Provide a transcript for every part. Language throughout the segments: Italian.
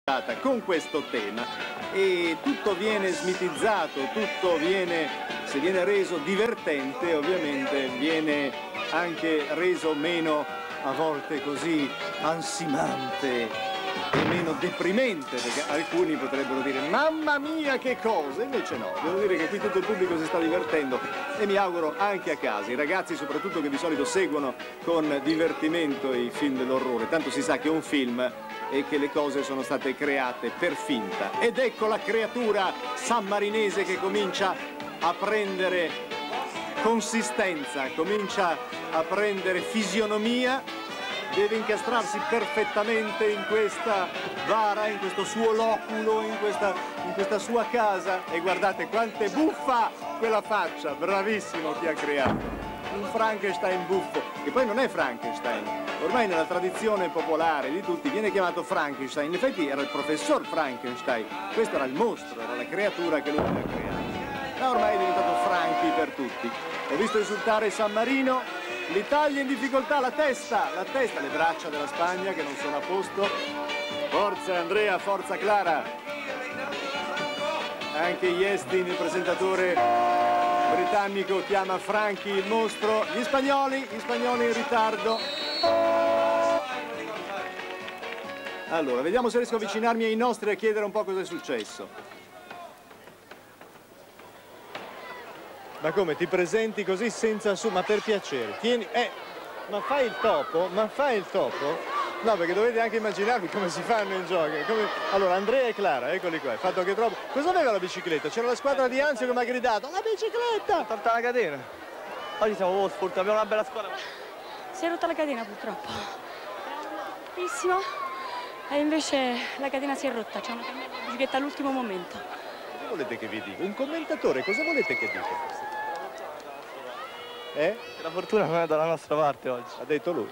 con questo tema e tutto viene smitizzato, tutto viene, se viene reso divertente, ovviamente viene anche reso meno a volte così ansimante e meno deprimente, perché alcuni potrebbero dire mamma mia che cosa, invece no, devo dire che qui tutto il pubblico si sta divertendo e mi auguro anche a casa, i ragazzi soprattutto che di solito seguono con divertimento i film dell'orrore, tanto si sa che è un film e che le cose sono state create per finta. Ed ecco la creatura sammarinese che comincia a prendere consistenza, comincia a prendere fisionomia, deve incastrarsi perfettamente in questa vara, in questo suo loculo, in questa sua casa e guardate quanto è buffa quella faccia, bravissimo chi ha creato. Un Frankenstein buffo, che poi non è Frankenstein, ormai nella tradizione popolare di tutti viene chiamato Frankenstein, in effetti era il professor Frankenstein, questo era il mostro, era la creatura che lui aveva creato, ma ormai è diventato Franchi per tutti. Ho visto esultare San Marino, l'Italia in difficoltà, la testa, le braccia della Spagna che non sono a posto, forza Andrea, forza Clara, anche Iestin, il presentatore britannico, chiama Franchi il mostro, gli spagnoli in ritardo. Allora, vediamo se riesco a avvicinarmi ai nostri e a chiedere un po' cosa è successo. Ma come, ti presenti così senza su, ma per piacere, tieni, ma fai il topo? Ma fai il topo? No, perché dovete anche immaginarvi come si fanno in gioco. Allora, Andrea e Clara, eccoli qua, hai fatto anche troppo. Cosa aveva la bicicletta? C'era la squadra di Anzio che mi ha gridato, la bicicletta! Ha tolta la catena. Oggi siamo proprio sfortunati, abbiamo una bella squadra. Si è rotta la catena purtroppo. Bellissimo. E invece la catena si è rotta, c'è una bicicletta all'ultimo momento. Cosa volete che vi dica? Un commentatore, cosa volete che dica? La fortuna non è dalla nostra parte oggi. Ha detto lui.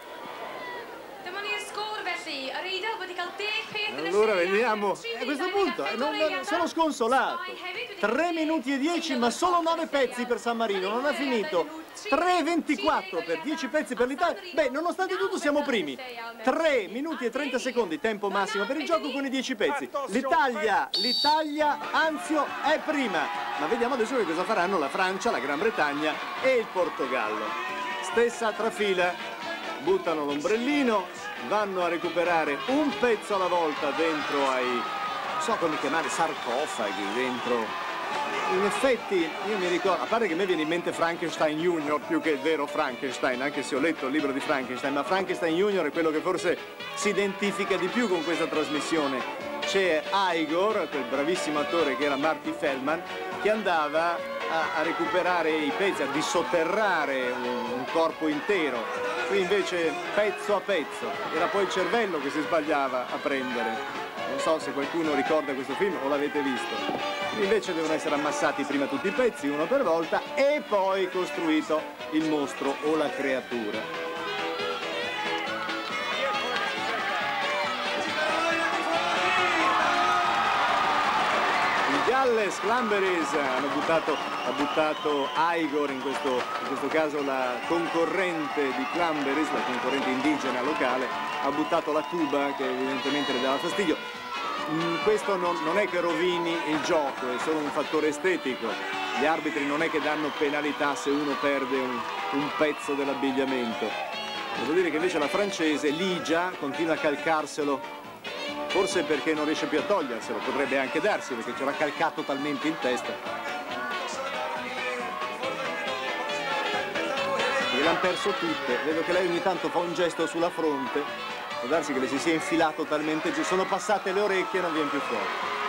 Allora vediamo, a questo punto sono sconsolato. 3 minuti e 10, ma solo 9 pezzi per San Marino, non ha finito. 3,24 per 10 pezzi per l'Italia. Beh, nonostante tutto siamo primi. 3 minuti e 30 secondi, tempo massimo per il gioco con i 10 pezzi. L'Italia, Anzio è prima. Ma vediamo adesso che cosa faranno la Francia, la Gran Bretagna e il Portogallo. Stessa trafila, buttano l'ombrellino, vanno a recuperare un pezzo alla volta dentro ai, non so come chiamare, sarcofagi, dentro. In effetti, io mi ricordo, a parte che a me viene in mente Frankenstein Junior più che il vero Frankenstein, anche se ho letto il libro di Frankenstein, ma Frankenstein Junior è quello che forse si identifica di più con questa trasmissione. C'è Igor, quel bravissimo attore che era Marty Feldman, che andava a recuperare i pezzi, a dissotterrare un corpo intero. Qui invece pezzo a pezzo, era poi il cervello che si sbagliava a prendere. Non so se qualcuno ricorda questo film o l'avete visto. Invece devono essere ammassati prima tutti i pezzi, uno per volta, e poi costruito il mostro o la creatura. Galles, Clamberes ha buttato Igor, in questo caso la concorrente di Clamberes, la concorrente indigena locale, ha buttato la tuba che evidentemente le dava fastidio. Questo non è che rovini il gioco, è solo un fattore estetico. Gli arbitri non è che danno penalità se uno perde un pezzo dell'abbigliamento. Devo dire che invece la francese, Ligia, continua a calcarselo. Forse perché non riesce più a toglierselo, potrebbe anche darsi perché ce l'ha calcato talmente in testa. E l'hanno perso tutte, vedo che lei ogni tanto fa un gesto sulla fronte, può darsi che le si sia infilato talmente giù, sono passate le orecchie e non viene più fuori.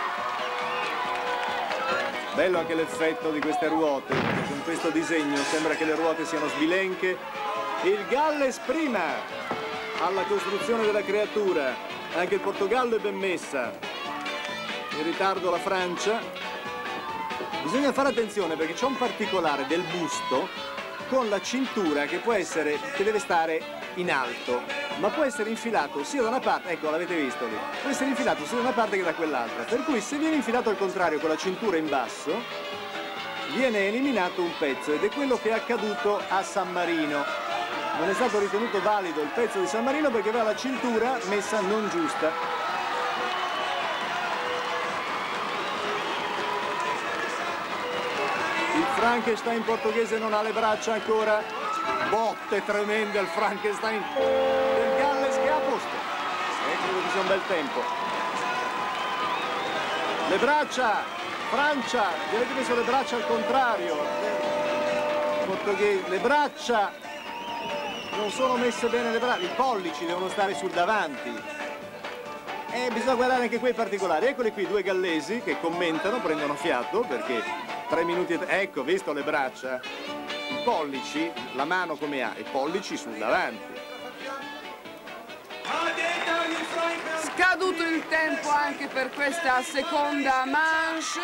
Bello anche l'effetto di queste ruote, con questo disegno sembra che le ruote siano sbilenche. Il Galles prima alla costruzione della creatura. Anche il Portogallo è ben messa, in ritardo la Francia. Bisogna fare attenzione perché c'è un particolare del busto con la cintura che deve stare in alto, ma può essere infilato sia da una parte, ecco l'avete visto lì, può essere infilato sia da una parte che da quell'altra, per cui se viene infilato al contrario con la cintura in basso viene eliminato un pezzo ed è quello che è accaduto a San Marino. Non è stato ritenuto valido il pezzo di San Marino perché aveva la cintura messa non giusta. Frankenstein portoghese non ha le braccia ancora. Botte tremende al Frankenstein del Galles che è a posto. Credo che sia un bel tempo. Le braccia, Francia, gli avete messo le braccia al contrario. Portoghese, le braccia non sono messe bene, le braccia, i pollici devono stare sul davanti. Bisogna guardare anche quei particolari. Eccoli qui, due gallesi che commentano, prendono fiato perché 3 minuti e... Ecco, visto le braccia? I pollici, la mano come ha? I pollici sul davanti. Scaduto il tempo anche per questa seconda manche.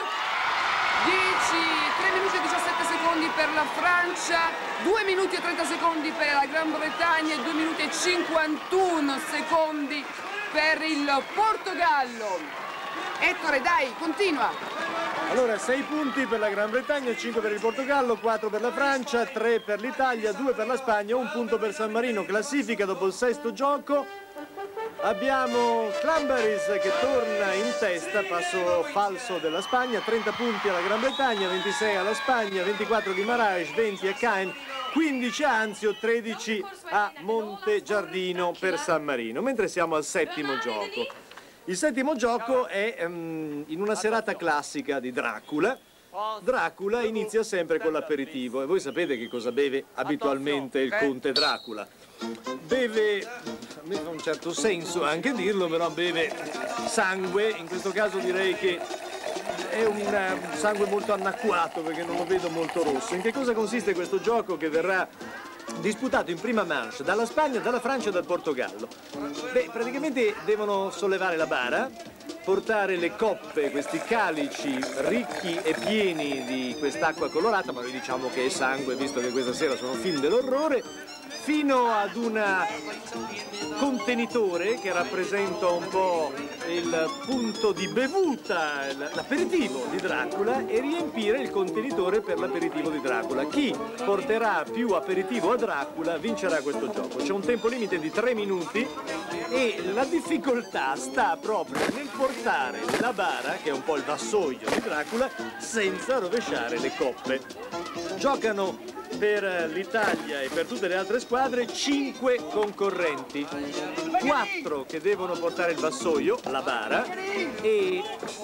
3 minuti e 17 secondi per la Francia, 2 minuti e 30 secondi per la Gran Bretagna e 2 minuti e 51 secondi per il Portogallo. Ettore, dai, continua. Allora, 6 punti per la Gran Bretagna, 5 per il Portogallo, 4 per la Francia, 3 per l'Italia, 2 per la Spagna, 1 punto per San Marino. Classifica dopo il 6º gioco. Abbiamo Clambaris che torna in testa, passo falso della Spagna, 30 punti alla Gran Bretagna, 26 alla Spagna, 24 di Maraes, 20 a Caen, 15 a Anzio, 13 a Montegiardino per San Marino, mentre siamo al 7º gioco. Il 7º gioco è in una serata classica di Dracula. Dracula inizia sempre con l'aperitivo e voi sapete che cosa beve abitualmente il conte Dracula. Beve, a me fa un certo senso anche dirlo, però beve sangue, in questo caso direi che è un sangue molto annacquato perché non lo vedo molto rosso. In che cosa consiste questo gioco che verrà disputato in prima manche dalla Spagna, dalla Francia e dal Portogallo? Beh, praticamente devono sollevare la bara, portare le coppe, questi calici ricchi e pieni di quest'acqua colorata, ma noi diciamo che è sangue visto che questa sera sono film dell'orrore, fino ad un contenitore che rappresenta un po' il punto di bevuta, l'aperitivo di Dracula, e riempire il contenitore per l'aperitivo di Dracula. Chi porterà più aperitivo a Dracula vincerà questo gioco. C'è un tempo limite di 3 minuti e la difficoltà sta proprio nel portare la bara, che è un po' il vassoio di Dracula, senza rovesciare le coppe. Giocano per l'Italia e per tutte le altre squadre 5 concorrenti, 4 che devono portare il vassoio, la bara, e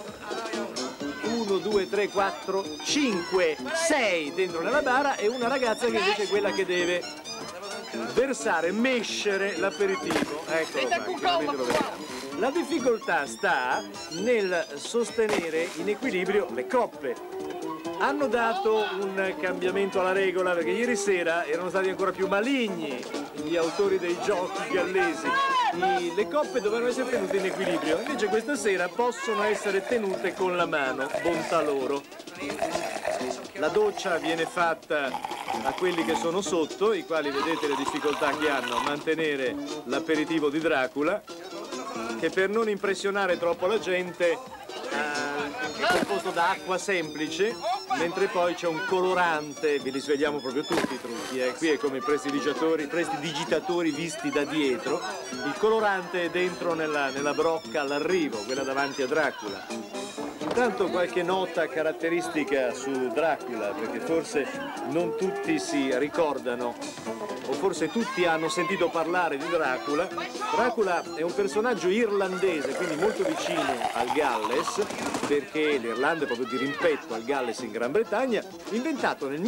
1, 2, 3, 4, 5, 6 dentro nella bara e una ragazza che invece è quella che deve versare, mescere l'aperitivo. Eccolo qua. La difficoltà sta nel sostenere in equilibrio le coppe. Hanno dato un cambiamento alla regola perché ieri sera erano stati ancora più maligni gli autori dei giochi gallesi. Le coppe dovevano essere tenute in equilibrio, invece questa sera possono essere tenute con la mano, bontà loro. La doccia viene fatta a quelli che sono sotto, i quali vedete le difficoltà che hanno a mantenere l'aperitivo di Dracula, che per non impressionare troppo la gente è composto da acqua semplice, mentre poi c'è un colorante, ve li svegliamo proprio tutti i trucchi, qui è come i prestidigitatori visti da dietro, il colorante è dentro nella brocca all'arrivo, quella davanti a Dracula. Intanto qualche nota caratteristica su Dracula, perché forse non tutti si ricordano, o forse tutti hanno sentito parlare di Dracula. Dracula è un personaggio irlandese, quindi molto vicino al Galles, perché l'Irlanda è proprio di rimpetto al Galles in Gran Bretagna, inventato nel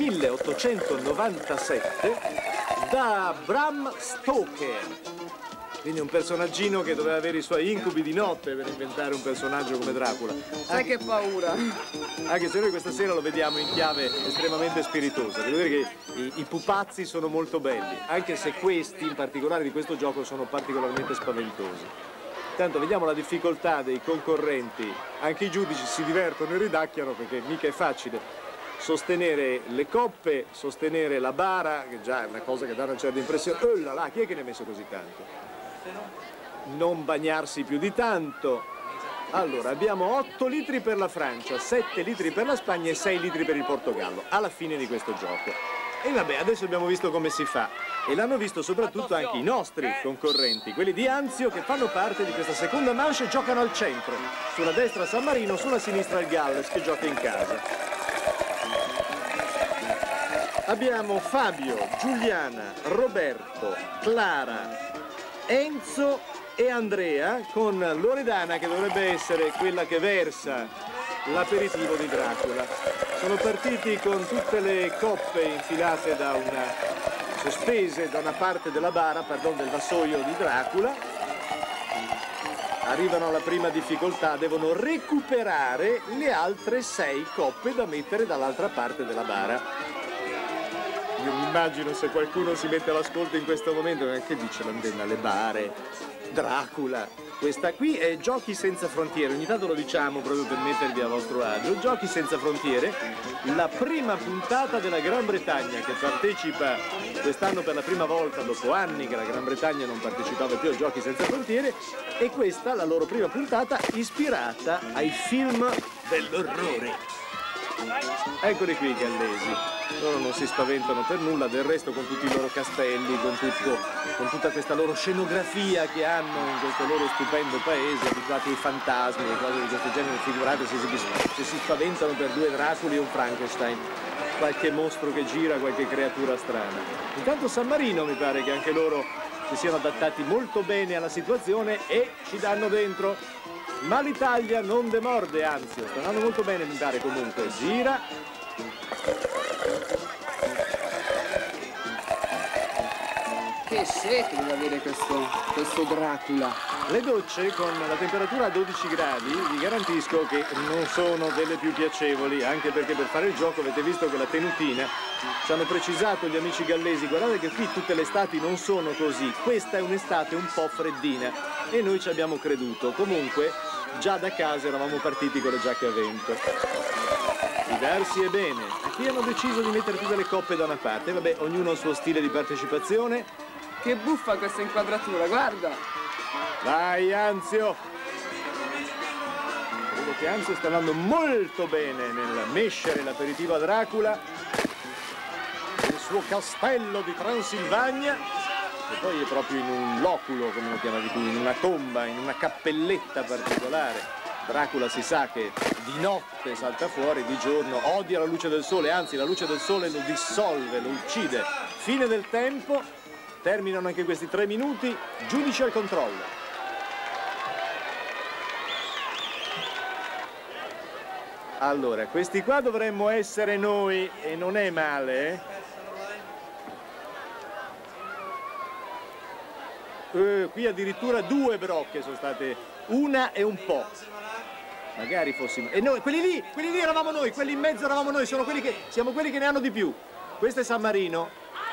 1897 da Bram Stoker. Quindi un personaggino che doveva avere i suoi incubi di notte per inventare un personaggio come Dracula. Sai che paura! Anche se noi questa sera lo vediamo in chiave estremamente spiritosa. Devo dire che i pupazzi sono molto belli, anche se questi, in particolare di questo gioco, sono particolarmente spaventosi. Intanto vediamo la difficoltà dei concorrenti. Anche i giudici si divertono e ridacchiano perché mica è facile sostenere le coppe, sostenere la bara, che già è una cosa che dà una certa impressione. Oh là là, chi è che ne ha messo così tanto? Non bagnarsi più di tanto. Allora, abbiamo 8 litri per la Francia, 7 litri per la Spagna e 6 litri per il Portogallo alla fine di questo gioco. E vabbè, adesso abbiamo visto come si fa e l'hanno visto soprattutto anche i nostri concorrenti, quelli di Anzio, che fanno parte di questa seconda manche e giocano al centro. Sulla destra San Marino, sulla sinistra il Galles che gioca in casa. Abbiamo Fabio, Giuliana, Roberto, Clara, Enzo e Andrea, con Loredana che dovrebbe essere quella che versa l'aperitivo di Dracula. Sono partiti con tutte le coppe infilate sospese da una parte della bara, del vassoio di Dracula. Arrivano alla prima difficoltà, devono recuperare le altre 6 coppe da mettere dall'altra parte della bara. Io mi immagino se qualcuno si mette all'ascolto in questo momento, che dice l'antenna, le bare, Dracula. Questa qui è Giochi Senza Frontiere, ogni tanto lo diciamo proprio per mettervi a vostro agio. Giochi Senza Frontiere, la prima puntata della Gran Bretagna che partecipa quest'anno per la prima volta, dopo anni che la Gran Bretagna non partecipava più a Giochi Senza Frontiere, e questa la loro prima puntata ispirata ai film dell'orrore. Eccoli qui i gallesi, loro non si spaventano per nulla, del resto con tutti i loro castelli, con tutta questa loro scenografia che hanno in questo loro stupendo paese, abituati ai fantasmi e cose di questo genere, figurate se si spaventano per 2 Draculi e un Frankenstein, qualche mostro che gira, qualche creatura strana. Intanto San Marino mi pare che anche loro si siano adattati molto bene alla situazione e ci danno dentro. Ma l'Italia non demorde, anzi, sta andando molto bene, mi pare comunque. Gira. Che sete deve avere questo Dracula. Le docce con la temperatura a 12 gradi vi garantisco che non sono delle più piacevoli, anche perché per fare il gioco avete visto che la tenutina, ci hanno precisato gli amici gallesi, guardate che qui tutte le estati non sono così, questa è un'estate un po' freddina e noi ci abbiamo creduto. Comunque già da casa eravamo partiti con le giacche a vento. Fidarsi è bene. Qui hanno deciso di mettere tutte le coppe da una parte, vabbè, ognuno ha il suo stile di partecipazione. Che buffa questa inquadratura, guarda! Vai Anzio! Credo che Anzio sta andando molto bene nel mescere l'aperitivo a Dracula, il suo castello di Transilvania, che poi è proprio in un loculo, come lo chiamavi tu, in una tomba, in una cappelletta particolare. Dracula si sa che di notte salta fuori, di giorno odia la luce del sole, anzi la luce del sole lo dissolve, lo uccide. Fine del tempo, terminano anche questi 3 minuti, giudice al controllo. Allora, questi qua dovremmo essere noi e non è male, qui addirittura 2 brocche sono state, una e un po'. Magari fossimo... E noi, quelli lì eravamo noi, quelli in mezzo eravamo noi, siamo quelli che ne hanno di più. Questo è San Marino.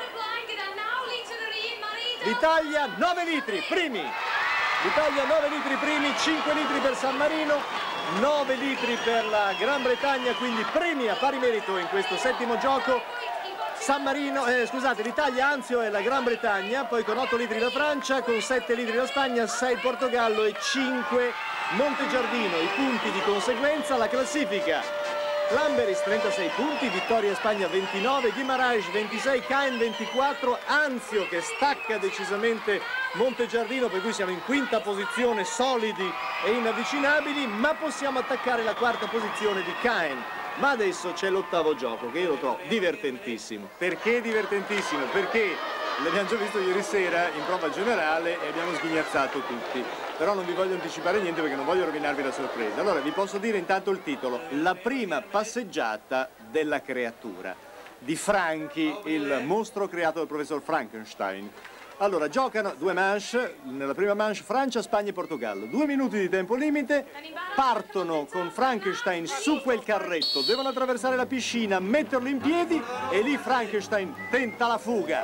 L'Italia 9 litri, primi. L'Italia 9 litri primi, 5 litri per San Marino, 9 litri per la Gran Bretagna, quindi premi a pari merito in questo 7° gioco. San Marino, scusate, l'Italia, Anzio e la Gran Bretagna, poi con 8 litri la Francia, con 7 litri la Spagna, 6 il Portogallo e 5 Montegiardino. I punti di conseguenza, la classifica. Lamberis 36 punti, Vittoria Spagna 29, Guimarães 26, Caen 24, Anzio che stacca decisamente Montegiardino, per cui siamo in 5ª posizione, solidi e inavvicinabili, ma possiamo attaccare la 4ª posizione di Caen. Ma adesso c'è l'8° gioco che io lo trovo divertentissimo. Perché divertentissimo? Perché l'abbiamo già visto ieri sera in prova generale e abbiamo sghignazzato tutti. Però non vi voglio anticipare niente perché non voglio rovinarvi la sorpresa. Allora vi posso dire intanto il titolo: La prima passeggiata della creatura di Franchi, il mostro creato dal professor Frankenstein. Allora, giocano 2 manche, nella prima manche Francia, Spagna e Portogallo. 2 minuti di tempo limite, partono con Frankenstein su quel carretto, devono attraversare la piscina, metterlo in piedi e lì Frankenstein tenta la fuga.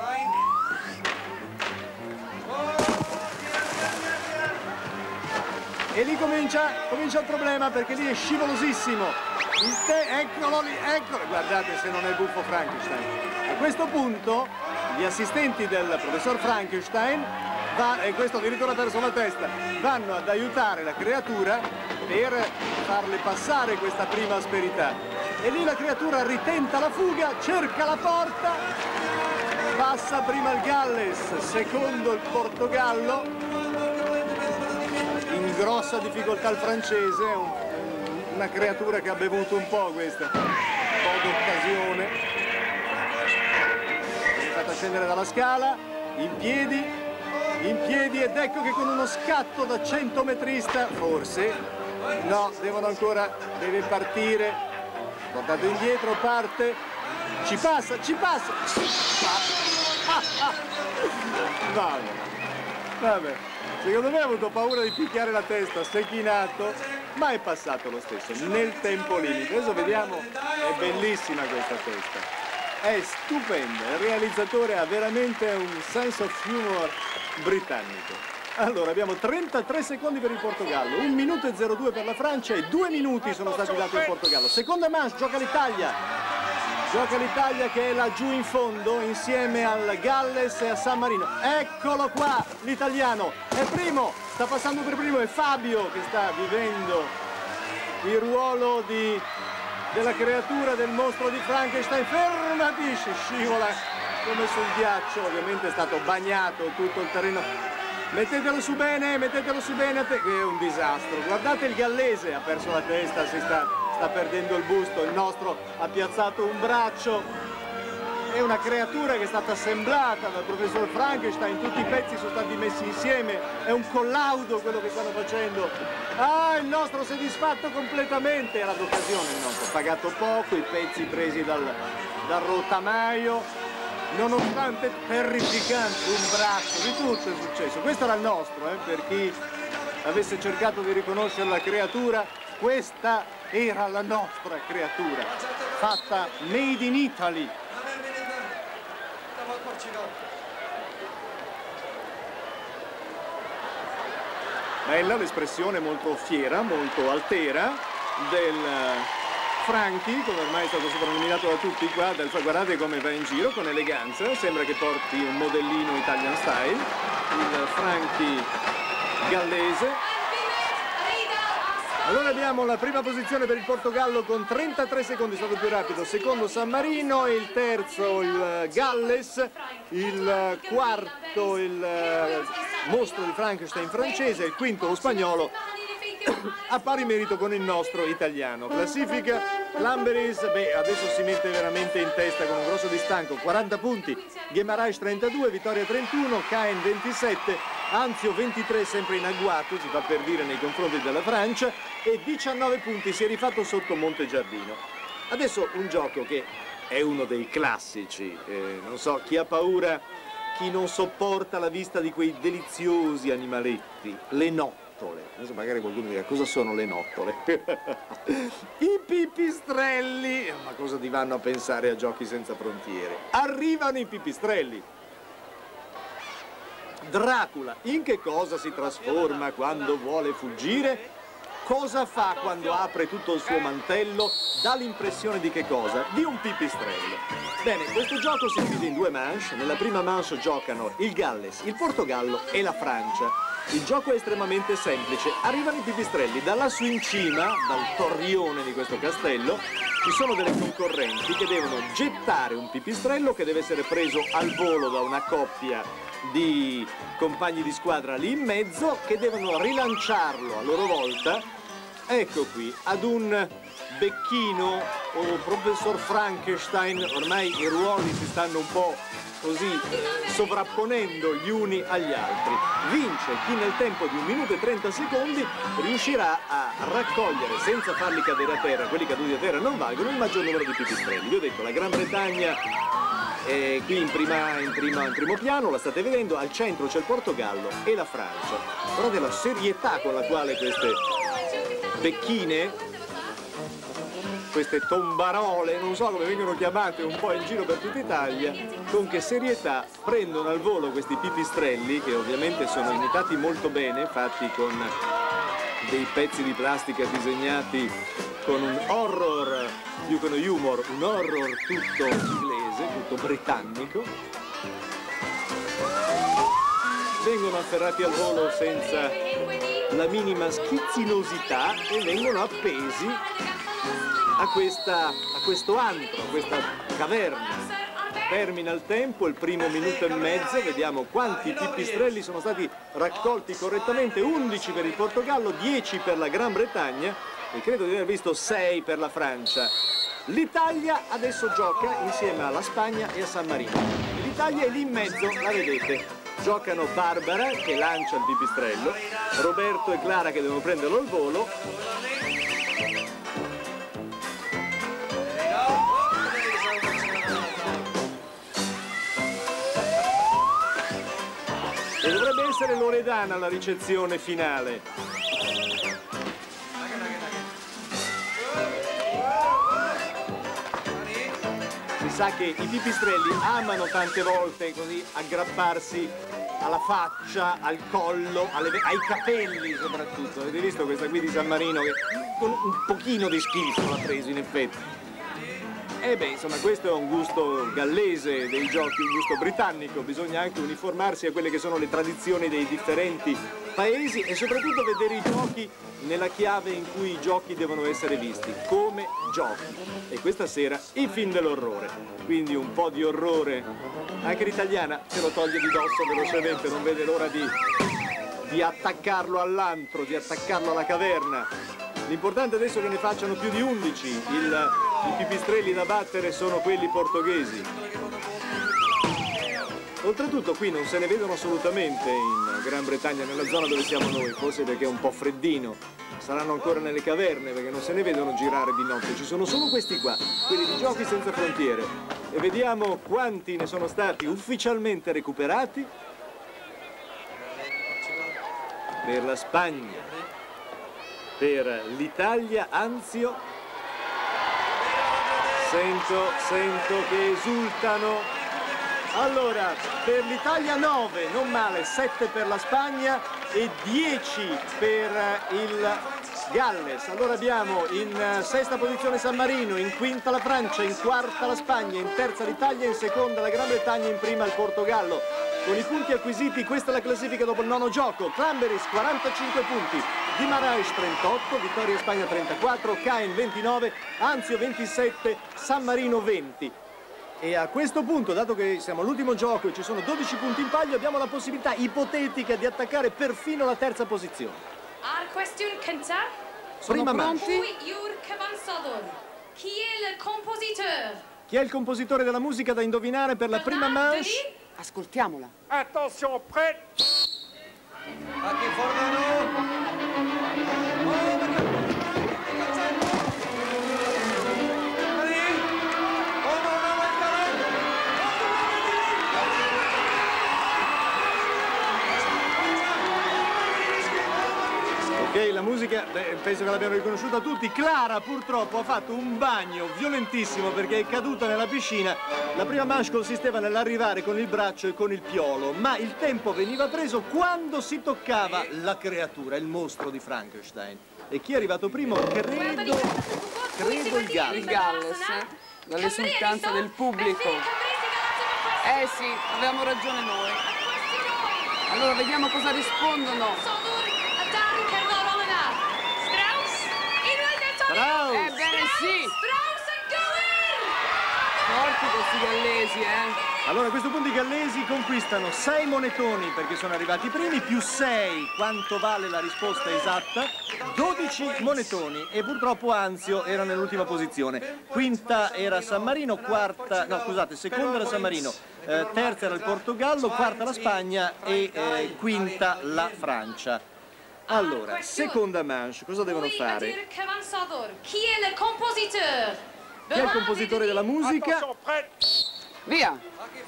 E lì comincia il problema perché lì è scivolosissimo. Eccolo lì, eccolo, guardate se non è buffo Frankenstein. A questo punto gli assistenti del professor Frankenstein, e questo addirittura ha perso la testa, vanno ad aiutare la creatura per farle passare questa prima asperità. E lì la creatura ritenta la fuga, cerca la porta, passa prima il Galles, secondo il Portogallo, in grossa difficoltà il francese, una creatura che ha bevuto un po' questa, un po' d'occasione. scendere dalla scala, in piedi, ed ecco che con uno scatto da 100 metrista, forse, no, deve partire, guardate indietro, parte, ci passa, vabbè, secondo me ha avuto paura di picchiare la testa, si è chinato, ma è passato lo stesso, nel tempo limite. Adesso vediamo, è bellissima questa testa, è stupenda, il realizzatore ha veramente un sense of humor britannico. Allora, abbiamo 33 secondi per il Portogallo, 1 minuto e 02 per la Francia e 2 minuti sono stati dati al Portogallo. Seconda manche, gioca l'Italia che è laggiù in fondo insieme al Galles e a San Marino. Eccolo qua, l'italiano, è primo, sta passando per primo, è Fabio che sta vivendo il ruolo della creatura, del mostro di Frankenstein. Fermati, scivola come sul ghiaccio, ovviamente è stato bagnato tutto il terreno. Mettetelo su bene, che è un disastro. Guardate il gallese, ha perso la testa, sta perdendo il busto, il nostro ha piazzato un braccio. È una creatura che è stata assemblata dal professor Frankenstein, tutti i pezzi sono stati messi insieme, è un collaudo quello che stanno facendo. Ah, il nostro si è disfatto completamente, era d'occasione il nostro, pagato poco, i pezzi presi dal rottamaio. Nonostante terrificante, un braccio, di tutto è successo. Questo era il nostro, per chi avesse cercato di riconoscere la creatura, questa era la nostra creatura, fatta made in Italy. Bella l'espressione molto fiera, molto altera del Franchi, come ormai è stato soprannominato da tutti qua, guardate come va in giro con eleganza, sembra che porti un modellino Italian style, il Franchi gallese. Allora abbiamo la prima posizione per il Portogallo con 33 secondi, è stato più rapido, secondo San Marino, il terzo il Galles, il quarto il mostro di Frankenstein francese, il quinto lo spagnolo, a pari merito con il nostro italiano. Classifica, Lamberis, adesso si mette veramente in testa con un grosso distacco, 40 punti, Guimarães 32, Vittoria 31, Caen 27, Anzio 23, sempre in agguato, si fa per dire nei confronti della Francia, e 19 punti si è rifatto sotto Montegiardino. Adesso un gioco che è uno dei classici, non so, chi ha paura, chi non sopporta la vista di quei deliziosi animaletti, le nottole. Adesso magari qualcuno dirà cosa sono le nottole. I pipistrelli, ma cosa ti vanno a pensare a Giochi Senza Frontiere? Arrivano i pipistrelli. Dracula, in che cosa si trasforma quando vuole fuggire? Cosa fa quando apre tutto il suo mantello? Dà l'impressione di che cosa? Di un pipistrello. Bene, questo gioco si divide in 2 manche. Nella prima manche giocano il Galles, il Portogallo e la Francia. Il gioco è estremamente semplice. Arrivano i pipistrelli. Da lassù in cima, dal torrione di questo castello, ci sono delle concorrenti che devono gettare un pipistrello che deve essere preso al volo da una coppia di compagni di squadra lì in mezzo, che devono rilanciarlo a loro volta, ecco qui, ad un becchino o professor Frankenstein. Ormai i ruoli si stanno un po' così sovrapponendo gli uni agli altri. Vince chi nel tempo di 1 minuto e 30 secondi riuscirà a raccogliere, senza farli cadere a terra, quelli caduti a terra non valgono, il maggior numero di pipistrelli. Vi ho detto, la Gran Bretagna è qui in primo piano, la state vedendo, al centro c'è il Portogallo e la Francia. Guardate la serietà con la quale queste becchine, queste tombarole, non so come vengono chiamate un po' in giro per tutta Italia, con che serietà prendono al volo questi pipistrelli, che ovviamente sono imitati molto bene, fatti con dei pezzi di plastica disegnati con un horror, più che uno humor, un horror tutto inglese, tutto britannico. Vengono afferrati al volo senza la minima schizzinosità e vengono appesi a questo antro, a questa caverna. Termina il tempo, il primo minuto e mezzo, vediamo quanti pipistrelli sono stati raccolti correttamente, 11 per il Portogallo, 10 per la Gran Bretagna e credo di aver visto 6 per la Francia. L'Italia adesso gioca insieme alla Spagna e a San Marino. l'Italia e lì in mezzo, la vedete, giocano Barbara che lancia il pipistrello, Roberto e Clara che devono prenderlo al volo. E dovrebbe essere Loredana alla ricezione finale. Si sa che i pipistrelli amano tante volte così aggrapparsi alla faccia, al collo, ai capelli soprattutto. Avete visto questa qui di San Marino che con un pochino di schifo l'ha preso in effetti. E beh, insomma, questo è un gusto gallese dei giochi, un gusto britannico. Bisogna anche uniformarsi a quelle che sono le tradizioni dei differenti paesi e soprattutto vedere i giochi nella chiave in cui i giochi devono essere visti, come giochi. E questa sera i film dell'orrore. Quindi un po' di orrore. Anche l'italiana se lo toglie di dosso velocemente, non vede l'ora di attaccarlo all'antro, di attaccarlo alla caverna. L'importante adesso è che ne facciano più di 11, i pipistrelli da battere sono quelli portoghesi. Oltretutto qui non se ne vedono assolutamente in Gran Bretagna, nella zona dove siamo noi, forse perché è un po' freddino. Saranno ancora nelle caverne perché non se ne vedono girare di notte, ci sono solo questi qua, quelli di Giochi Senza Frontiere. E vediamo quanti ne sono stati ufficialmente recuperati. Per la Spagna. Per l'Italia, Anzio, sento che esultano. Allora, per l'Italia 9, non male, 7 per la Spagna e 10 per il Galles. Allora abbiamo in sesta posizione San Marino, in quinta la Francia, in quarta la Spagna, in terza l'Italia, in seconda la Gran Bretagna, in prima il Portogallo. Con i punti acquisiti, questa è la classifica dopo il nono gioco. Clamberis 45 punti, Guimarães 38, Vittoria Spagna 34, Caen 29, Anzio 27, San Marino 20. E a questo punto, dato che siamo all'ultimo gioco e ci sono 12 punti in palio, abbiamo la possibilità ipotetica di attaccare perfino la terza posizione. Ar question cynta. Prima manche. Pwy yw'r cyfansoddwr? Chi è il compositeur? Chi è il compositore della musica da indovinare per la prima manche? Ascoltiamola. Attention, prêt. A chi formano? Ok, la musica, penso che l'abbiano riconosciuta tutti. Clara purtroppo ha fatto un bagno violentissimo perché è caduta nella piscina. La prima manche consisteva nell'arrivare con il braccio e con il piolo, ma il tempo veniva preso quando si toccava la creatura, il mostro di Frankenstein. E chi è arrivato primo? Credo il Galles. Il Galles, dall'esultanza del pubblico. Eh sì, avevamo ragione noi. Allora vediamo cosa rispondono. Strauss! Ebbene sì! Forti questi gallesi, Allora a questo punto i gallesi conquistano 6 monetoni perché sono arrivati i primi, più 6, quanto vale la risposta esatta, 12 monetoni e purtroppo Anzio era nell'ultima posizione. Quinta era San Marino, seconda era San Marino, terza era il Portogallo, quarta la Spagna e quinta la Francia. Allora, seconda manche, cosa devono fare? Chi è il compositeur? Chi è il compositore della musica? Attention, prêt. Via!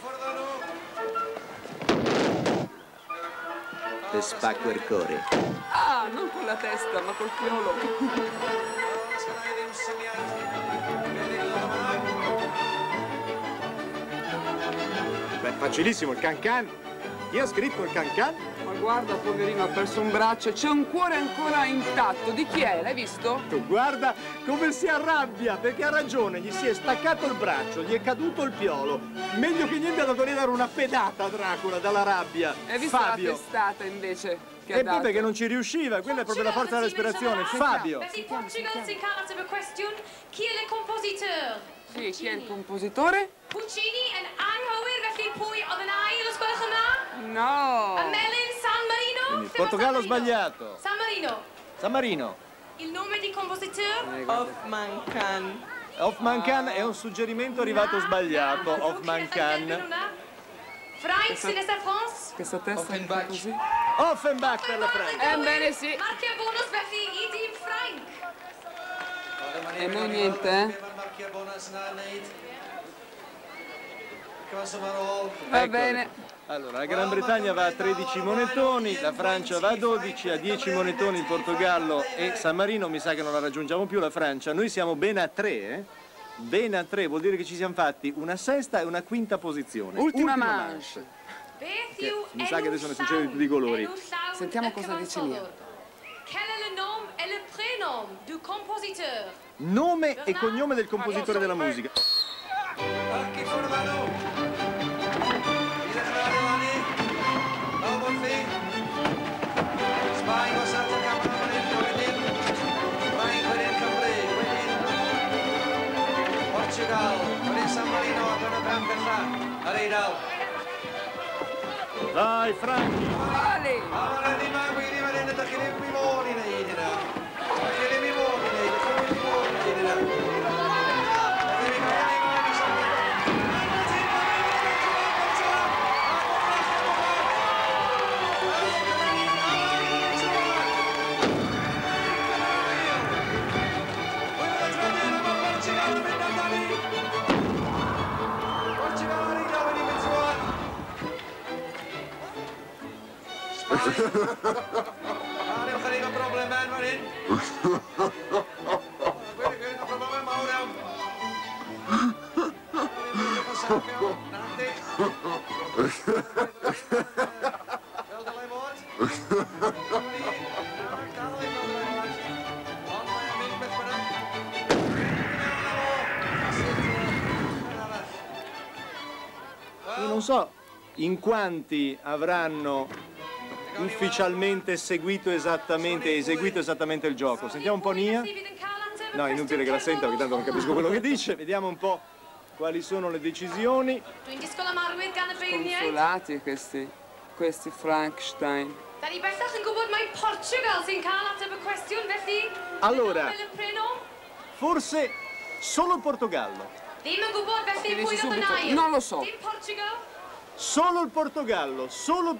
Te spacco il cuore. Ah, non con la testa, ma col piolo. Beh, facilissimo, il can-can. Chi ha scritto il can-can? Ma guarda, poverino, ha perso un braccio. C'è un cuore ancora intatto. Di chi è? L'hai visto? Guarda come si arrabbia, perché ha ragione, gli si è staccato il braccio, gli è caduto il piolo. Meglio che niente ha dato lì dare una pedata a Dracula dalla rabbia. Hai visto Fabio. la testata invece? Che ha E poi dato? perché non ci riusciva, quella è proprio la forza della respirazione. Fabio. Felly Portugal sy'n cael ateb y cwestiwn. Chi è il compositeur? Sì, chi è il compositore? Puccini yn anghywir, felly pwy oedd yn ail, os gwelwch yn dda? No! Melin San Marino? Il Portogallo sbagliato. San Marino. San Marino. Il nome di compositeur? Hoffman Khan. Hoffman Khan è un suggerimento arrivato sbagliato. Hoffman Khan. Frank, c'est la France. Questa testa è così. Offenbach per la Francia. Bene, sì. Markia bonus per i team Frank. E noi niente, Va Ecco. bene. Allora, la Gran Bretagna va a 13 monetoni, la Francia va a 12, a 10 monetoni il Portogallo e San Marino, mi sa che non la raggiungiamo più la Francia. Noi siamo ben a 3, Ben a 3, vuol dire che ci siamo fatti una sesta e una quinta posizione. Ultima manche. Mi sa che adesso ne succede di tutti i colori. Sentiamo cosa dice Lia. Quel est le nom et le prénom du compositeur? Nome e cognome del compositore della musica. Vai Franchi! Vale! Io non so in quanti avranno ufficialmente eseguito esattamente il gioco. Sentiamo un po' Nia. No, è inutile che la senta perché tanto non capisco quello che dice. Vediamo un po' quali sono le decisioni. Consolati questi Frankenstein. Allora, forse solo il Portogallo. Dici subito, non lo so. Solo il Portogallo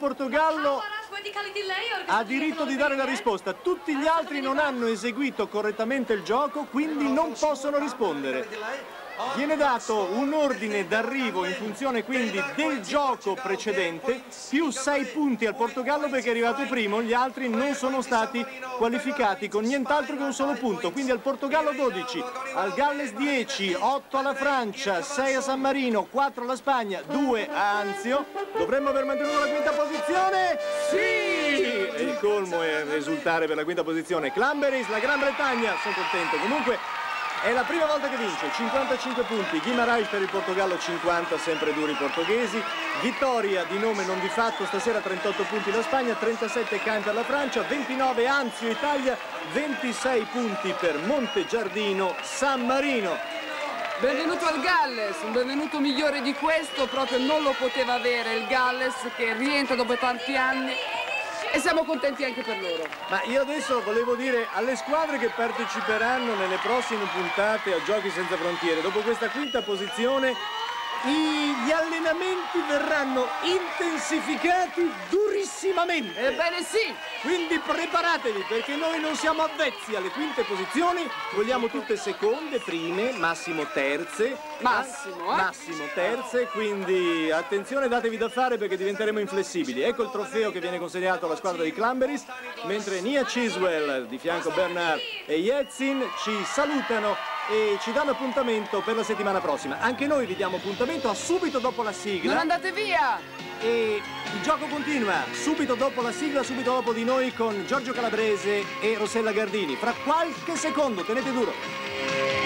ha diritto di dare la risposta. Tutti gli altri non hanno eseguito correttamente il gioco, quindi non possono rispondere. Viene dato un ordine d'arrivo in funzione quindi del gioco precedente, più 6 punti al Portogallo perché è arrivato primo, gli altri non sono stati qualificati con nient'altro che un solo punto, quindi al Portogallo 12, al Galles 10, 8 alla Francia, 6 a San Marino, 4 alla Spagna, 2 a Anzio. Dovremmo aver mantenuto la quinta posizione? Sì! E il colmo è esultare per la quinta posizione. Clamberis, la Gran Bretagna, sono contento. Comunque è la prima volta che vince, 55 punti, Guimarães per il Portogallo, 50, sempre duri i portoghesi, vittoria di nome non di fatto, stasera 38 punti la Spagna, 37 Cain per la Francia, 29 Anzio Italia, 26 punti per Montegiardino, San Marino. Benvenuto al Galles, un benvenuto migliore di questo, proprio non lo poteva avere il Galles che rientra dopo tanti anni. E siamo contenti anche per loro. Ma io adesso volevo dire alle squadre che parteciperanno nelle prossime puntate a Giochi Senza Frontiere, dopo questa quinta posizione, gli allenamenti verranno intensificati durissimamente. Ebbene sì! Quindi preparatevi perché noi non siamo avvezzi alle quinte posizioni, vogliamo tutte seconde, prime, massimo terze. Massimo terze, quindi attenzione, datevi da fare perché diventeremo inflessibili. Ecco il trofeo che viene consegnato alla squadra di Clamberis, mentre Nia Chiswell, di fianco Bernard e Yetzin ci salutano e ci danno appuntamento per la settimana prossima. Anche noi vi diamo appuntamento a subito dopo la sigla. Non andate via! E il gioco continua subito dopo la sigla, subito dopo di noi con Giorgio Calabrese e Rossella Gardini. Fra qualche secondo, tenete duro.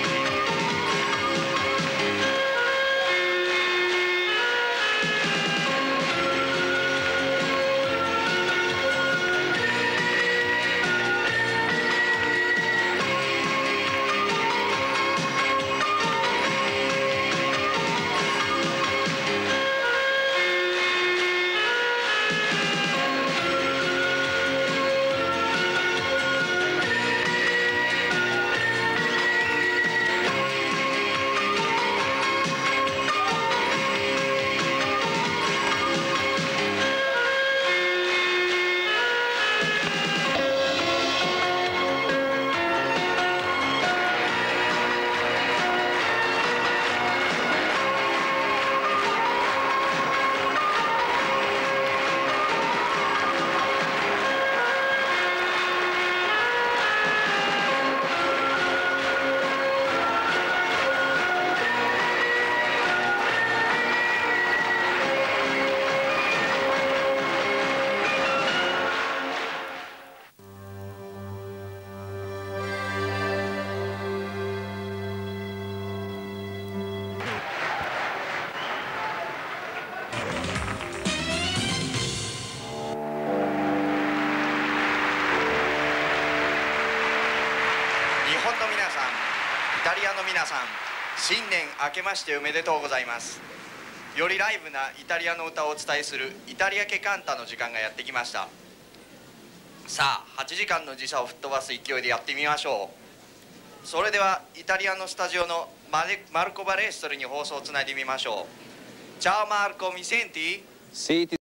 さん、イタリアの皆さん、新年明けましておめでとうございます。よりライブなイタリアの歌をお伝えするイタリア系カンタの時間がやってきました。さあ、8時間の時差を吹っ飛ばす勢いでやってみましょう。それではイタリアのスタジオのマルコ・バレーストルに放送をつないでみましょう。チャオマルコ・ミセンティ。